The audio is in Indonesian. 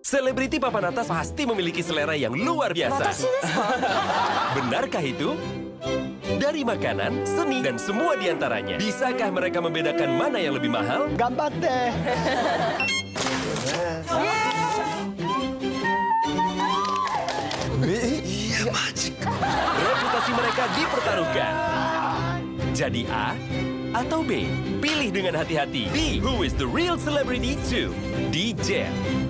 Selebriti papan atas pasti memiliki selera yang luar biasa. Benarkah itu? Dari makanan, seni, dan semua diantaranya. Bisakah mereka membedakan mana yang lebih mahal? Gambatte! Iya, magic. Reputasi mereka dipertaruhkan. Jadi A atau B? Pilih dengan hati-hati di Who is the Real Celebrity 2 di Jet.